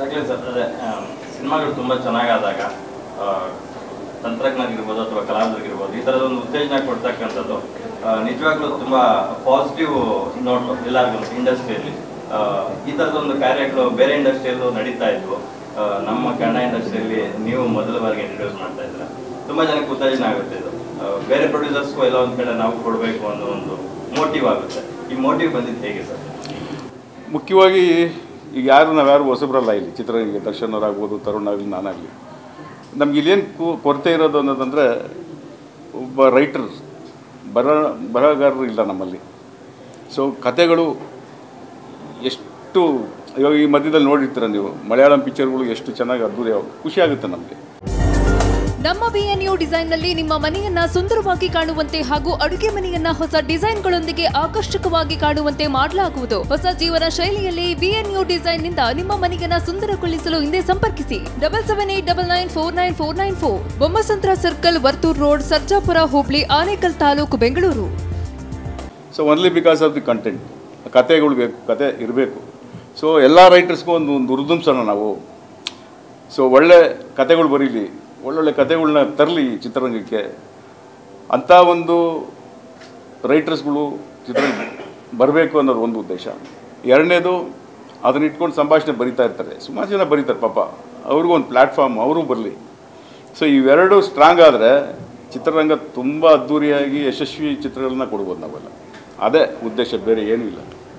ಯಾಕಂದ್ರೆ ಸರ್ ಅದೇ ಸಿನಿಮಾಗಳು ತುಂಬ ಚೆನ್ನಾಗಾದಾಗ ತಂತ್ರಜ್ಞರಿರ್ಬೋದು ಅಥವಾ ಕಲಾವಿದರಿಗಿರ್ಬೋದು ಈ ಥರದ ಒಂದು ಉತ್ತೇಜನ ಕೊಡ್ತಕ್ಕಂಥದ್ದು ನಿಜವಾಗ್ಲೂ ತುಂಬ ಪಾಸಿಟಿವ್ ನೋಟ್ ಎಲ್ಲರಿಗೂ ಇಂಡಸ್ಟ್ರಿಯಲ್ಲಿ. ಈ ಥರದೊಂದು ಕಾರ್ಯಗಳು ಬೇರೆ ಇಂಡಸ್ಟ್ರಿಯಲ್ಲೂ ನಡೀತಾ ಇದ್ವು. ನಮ್ಮ ಕನ್ನಡ ಇಂಡಸ್ಟ್ರಿಯಲ್ಲಿ ನೀವು ಮೊದಲ ಬಾರಿಗೆ ಇಂಟ್ರೊಡ್ಯೂಸ್ ಮಾಡ್ತಾ ಇದ್ದೀರಾ. ತುಂಬ ಜನಕ್ಕೆ ಉತ್ತೇಜನ ಆಗುತ್ತೆ ಇದು. ಬೇರೆ ಪ್ರೊಡ್ಯೂಸರ್ಸ್ಗೂ ಎಲ್ಲ ಒಂದು ಕಡೆ ನಾವು ಕೊಡಬೇಕು ಅನ್ನೋ ಒಂದು ಮೋಟಿವ್ ಆಗುತ್ತೆ. ಈ ಮೋಟಿವ್ ಬಂದಿದ್ದು ಹೇಗೆ ಸರ್? ಮುಖ್ಯವಾಗಿ ಈಗ ನಾವ್ಯಾರು ಹೊಸಬ್ರಲ್ಲ ಇಲ್ಲಿ ಚಿತ್ರರಂಗಕ್ಕೆ. ದರ್ಶನ್ ಅವರಾಗ್ಬೋದು, ತರುಣ್ ಆಗಲಿ, ನಾನಾಗಲಿ. ನಮ್ಗೆ ಇಲ್ಲೇನು ಕೊರತೆ ಇರೋದು ಅನ್ನೋದಂದರೆ ಒಬ್ಬ ರೈಟರ್ ಬರಹಗಾರರು ಇಲ್ಲ ನಮ್ಮಲ್ಲಿ. ಸೊ ಕತೆಗಳು ಎಷ್ಟು ಇವಾಗ ಈ ಮಧ್ಯದಲ್ಲಿ ನೋಡಿರ್ತೀರ ನೀವು, ಮಲಯಾಳಂ ಪಿಕ್ಚರ್ಗಳು ಎಷ್ಟು ಚೆನ್ನಾಗಿ ಅದ್ಭುತ, ಖುಷಿ ಆಗುತ್ತೆ ನಮಗೆ. ನಮ್ಮ ಬಿಎನ್ಯು ಡಿಸೈನ್ನಲ್ಲಿ ನಿಮ್ಮ ಮನೆಯನ್ನ ಸುಂದರವಾಗಿ ಕಾಣುವಂತೆ ಹಾಗೂ ಅಡುಗೆ ಮನೆಯನ್ನ ಹೊಸ ಡಿಸೈನ್ಗಳೊಂದಿಗೆ ಆಕರ್ಷಕವಾಗಿ ಕಾಣುವಂತೆ ಮಾಡಲಾಗುವುದು. ಹೊಸ ಜೀವನ ಶೈಲಿಯಲ್ಲಿ ಬಿಎನ್ಯು ಡಿಸೈನ್ನಿಂದ ನಿಮ್ಮ ಮನೆಯನ್ನ ಸುಂದರಗೊಳಿಸಲು ಹಿಂದೆ ಸಂಪರ್ಕಿಸಿ 7789949494, ಬೊಮ್ಮಸಂದ್ರ ಸರ್ಕಲ್, ವರ್ತೂರ್ ರೋಡ್, ಸರ್ಜಾಪುರ ಹೋಬಳಿ, ಆನೇಕಲ್ ತಾಲೂಕು, Bengaluru. So only because of the content, ಕತೆಗಳು ಬೇಕು, ಕತೆ ಇರಬೇಕು. ಸೊ ಎಲ್ಲ ರೈಟರ್ಸ್ಗೂ ಒಂದು ಉರ್ದುಂಸೋಣ ನಾವು. ಸೊ ಒಳ್ಳೆ ಕತೆಗಳು ಬರೀಲಿ, ಒಳ್ಳೊಳ್ಳೆ ಕತೆಗಳನ್ನ ತರಲಿ ಚಿತ್ರರಂಗಕ್ಕೆ ಅಂಥ ಒಂದು ರೈಟರ್ಸ್ಗಳು ಚಿತ್ರರಂಗ ಬರಬೇಕು ಅನ್ನೋದು ಒಂದು ಉದ್ದೇಶ. ಎರಡನೇದು, ಅದನ್ನ ಇಟ್ಕೊಂಡು ಸಂಭಾಷಣೆ ಬರಿತಾ ಇರ್ತಾರೆ, ಸುಮಾರು ಜನ ಬರೀತಾರೆ ಪಾಪ, ಅವ್ರಿಗೂ ಒಂದು ಪ್ಲ್ಯಾಟ್ಫಾರ್ಮ್, ಅವರು ಬರಲಿ. ಸೊ ಇವೆರಡು ಸ್ಟ್ರಾಂಗ್ ಆದರೆ ಚಿತ್ರರಂಗ ತುಂಬ ಅದ್ಧೂರಿಯಾಗಿ ಯಶಸ್ವಿ ಚಿತ್ರಗಳನ್ನ ಕೊಡ್ಬೋದು ನಾವೆಲ್ಲ. ಅದೇ ಉದ್ದೇಶ, ಬೇರೆ ಏನೂ ಇಲ್ಲ.